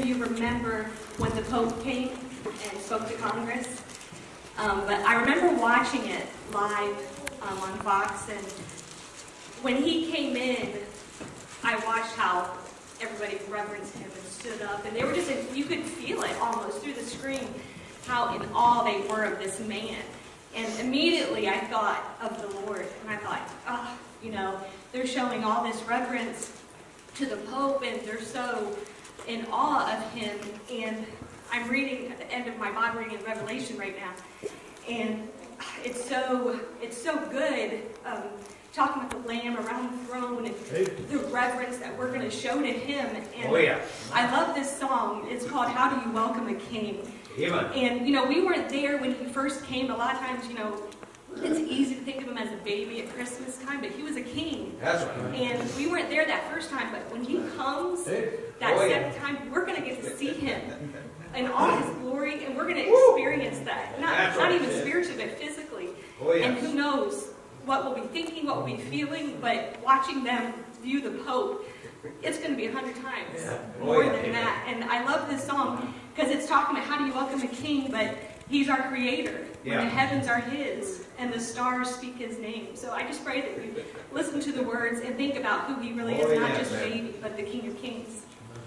you remember when the Pope came and spoke to Congress. But I remember watching it live on Fox, and when he came in, I watched how everybody reverenced him and stood up, and they were just, you could feel it almost through the screen, how in awe they were of this man. And immediately I thought of the Lord, and I thought, oh, you know, they're showing all this reverence to the Pope, and they're so in awe of him. And I'm reading at the end of my Bible reading in Revelation right now, and it's so good, talking about the Lamb around the throne and the reverence that we're going to show to him. And oh, yeah. I love this song. It's called "How Do You Welcome a King?" Yeah. And, you know, we weren't there when he first came. A lot of times, you know, it's easy to think of him as a baby at Christmas time, but he was a king. That's right. And we weren't there that first time, but when he comes that second time, we're going to get to see him in all his glory, and we're going to experience that. Not even spiritually, but physically. And who knows what we'll be thinking, what we'll be feeling, but watching them view the Pope, it's going to be 100 times more than that. And I love this song because it's talking about how do you welcome a king, but he's our creator. Yeah. The heavens are his, and the stars speak his name. So I just pray that we listen to the words and think about who he really is, not just baby, but the King of Kings.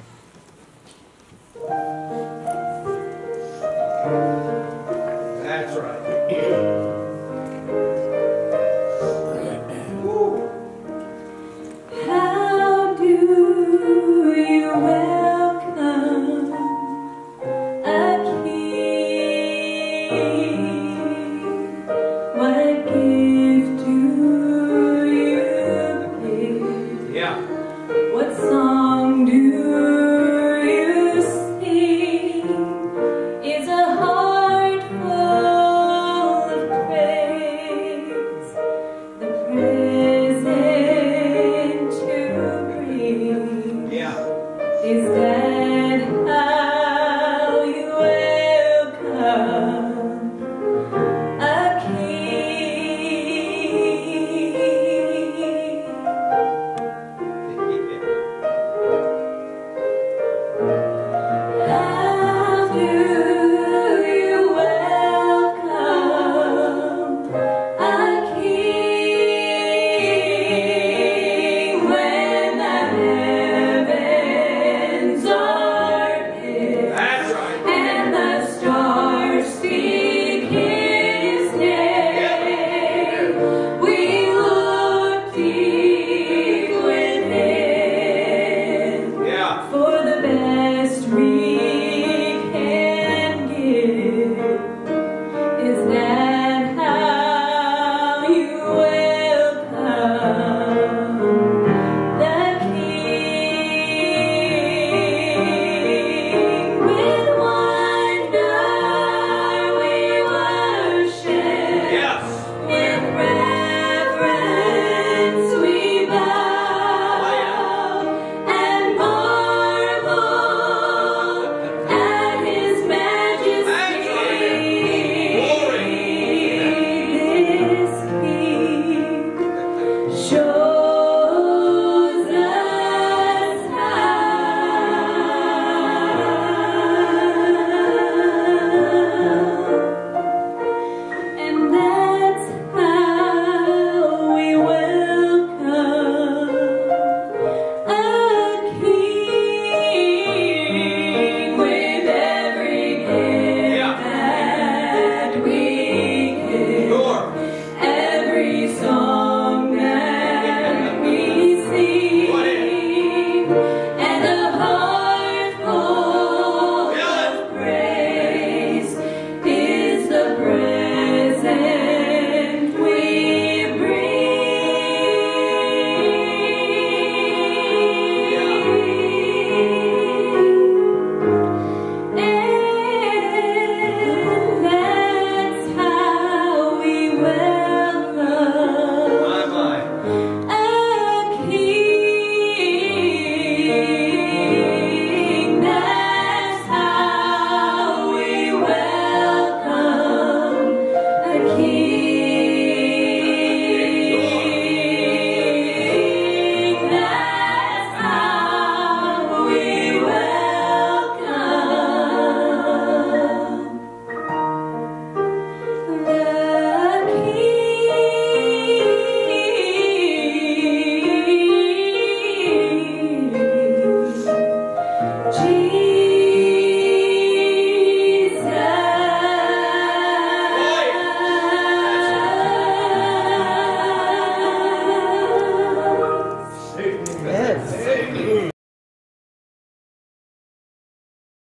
That's right. How do you welcome a king? What gift do you give? Yeah. What song do you sing? Is a heart full of praise, the present to bring. Yeah. Is that